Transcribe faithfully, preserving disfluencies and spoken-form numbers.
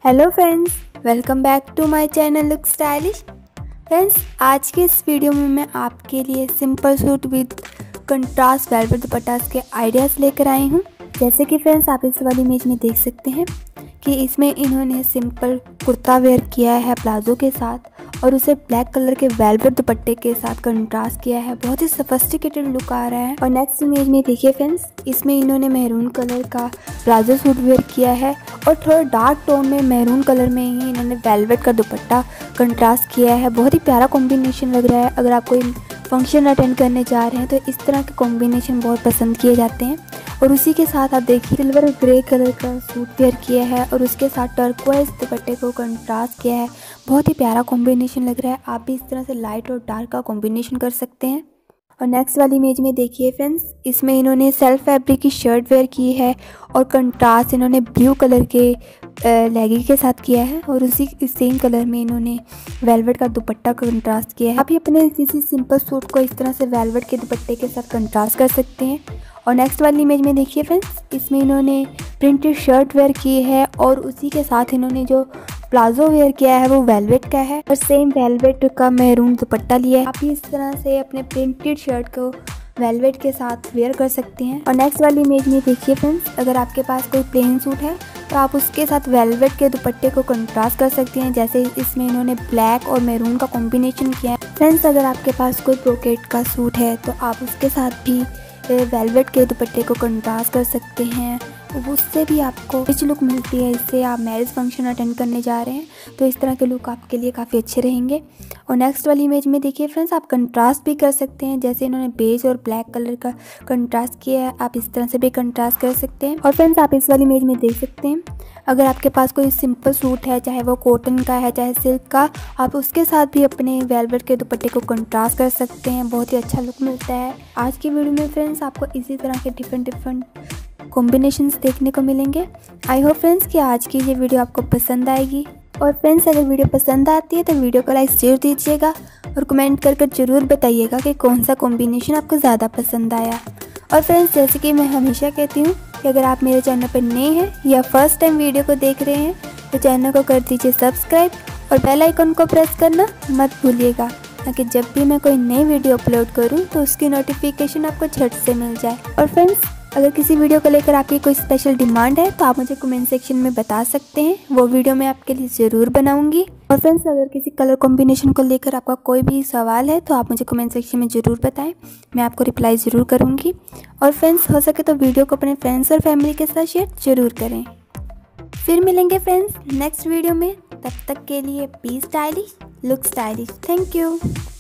Hello friends, welcome back to my channel look stylish. Friends, आज के इस video में मैं आपके लिए simple suit with contrast velvet dupatta के आइडियाज़ लेकर आई हूँ। जैसे कि फ्रेंड्स आप इस वाली इमेज में देख सकते हैं कि इसमें इन्होंने सिंपल कुर्ता वेयर किया है प्लाजो के साथ और उसे ब्लैक कलर के वेलवेट दुपट्टे के साथ कंट्रास्ट किया है। बहुत ही सोफिस्टिकेटेड लुक आ रहा है। और नेक्स्ट इमेज में देखिए फ्रेंड्स, इसमें इन्होंने मैरून कलर का प्लाजो सूट वेयर किया है और थोड़ा डार्क टोन में मैरून कलर में ही इन्होंने वेलवेट का दुपट्टा कंट्रास्ट किया है। बहुत ही प्यारा कॉम्बिनेशन लग रहा है। अगर आप कोई फंक्शन अटेंड करने जा रहे हैं तो इस तरह के कॉम्बिनेशन बहुत पसंद किए जाते हैं। और उसी के साथ आप देखिए सिल्वर ग्रे कलर का सूट वेयर किया है और उसके साथ टर्कोइज दुपट्टे को कंट्रास्ट किया है। बहुत ही प्यारा कॉम्बिनेशन लग रहा है। आप भी इस तरह से लाइट और डार्क का कॉम्बिनेशन कर सकते हैं। और नेक्स्ट वाली इमेज में देखिए फ्रेंड्स, इसमें इन्होंने सेल्फ फैब्रिक की शर्ट वेयर की है और कंट्रास्ट इन्होंने ब्लू कलर के लेगी के साथ किया है और उसी सेम कलर में इन्होंने वेलवेट का दुपट्टा कंट्रास्ट किया है। आप ही अपने किसी सिंपल सूट को इस तरह से वेलवेट के दुपट्टे के साथ कंट्रास्ट कर सकते हैं। और नेक्स्ट वाली इमेज में देखिए फ्रेंड्स, इसमें इन्होंने प्रिंटेड शर्ट वेयर की है और उसी के साथ इन्होंने जो प्लाजो वेयर किया है वो वेलवेट का है और सेम वेलवेट का मैरून दुपट्टा लिया है। आप भी इस तरह से अपने प्रिंटेड शर्ट को वेलवेट के साथ वेयर कर सकते हैं। और नेक्स्ट वाली इमेज में देखिए फ्रेंड्स, अगर आपके पास कोई प्लेन सूट है तो आप उसके साथ वेलवेट के दुपट्टे को कंट्रास्ट कर सकते हैं। जैसे इसमें इन्होंने ब्लैक और मैरून का कॉम्बिनेशन किया है। फ्रेंड्स, अगर आपके पास कोई ब्रोकेट का सूट है तो आप उसके साथ भी वेलवेट के दुपट्टे को कंट्रास्ट कर सकते हैं। उससे भी आपको रिच लुक मिलती है। इससे आप मैरिज फंक्शन अटेंड करने जा रहे हैं तो इस तरह के लुक आपके लिए काफ़ी अच्छे रहेंगे। और नेक्स्ट वाली इमेज में देखिए फ्रेंड्स, आप कंट्रास्ट भी कर सकते हैं। जैसे इन्होंने बेज और ब्लैक कलर का कंट्रास्ट किया है, आप इस तरह से भी कंट्रास्ट कर सकते हैं। और फ्रेंड्स आप इस वाली इमेज में देख सकते हैं, अगर आपके पास कोई सिंपल सूट है, चाहे वो कॉटन का है चाहे सिल्क का, आप उसके साथ भी अपने वेलवेट के दुपट्टे को कंट्रास्ट कर सकते हैं। बहुत ही अच्छा लुक मिलता है। आज की वीडियो में फ्रेंड्स आपको इसी तरह के डिफरेंट डिफरेंट कॉम्बिनेशंस देखने को मिलेंगे। आई होप फ्रेंड्स कि आज की ये वीडियो आपको पसंद आएगी। और फ्रेंड्स अगर वीडियो पसंद आती है तो वीडियो को लाइक जरूर दीजिएगा और कमेंट कर कर जरूर बताइएगा कि कौन सा कॉम्बिनेशन आपको ज़्यादा पसंद आया। और फ्रेंड्स जैसे कि मैं हमेशा कहती हूँ कि अगर आप मेरे चैनल पर नए हैं या फर्स्ट टाइम वीडियो को देख रहे हैं तो चैनल को कर दीजिए सब्सक्राइब और बेल आइकन को प्रेस करना मत भूलिएगा, ताकि जब भी मैं कोई नई वीडियो अपलोड करूँ तो उसकी नोटिफिकेशन आपको झट से मिल जाए। और फ्रेंड्स अगर किसी वीडियो को लेकर आपकी कोई स्पेशल डिमांड है तो आप मुझे कमेंट सेक्शन में बता सकते हैं। वो वीडियो मैं आपके लिए ज़रूर बनाऊंगी। और फ्रेंड्स अगर किसी कलर कॉम्बिनेशन को लेकर आपका कोई भी सवाल है तो आप मुझे कमेंट सेक्शन में ज़रूर बताएं, मैं आपको रिप्लाई ज़रूर करूँगी। और फ्रेंड्स हो सके तो वीडियो को अपने फ्रेंड्स और फैमिली के साथ शेयर ज़रूर करें। फिर मिलेंगे फ्रेंड्स नेक्स्ट वीडियो में। तब तक के लिए be stylish, look stylish. Thank you.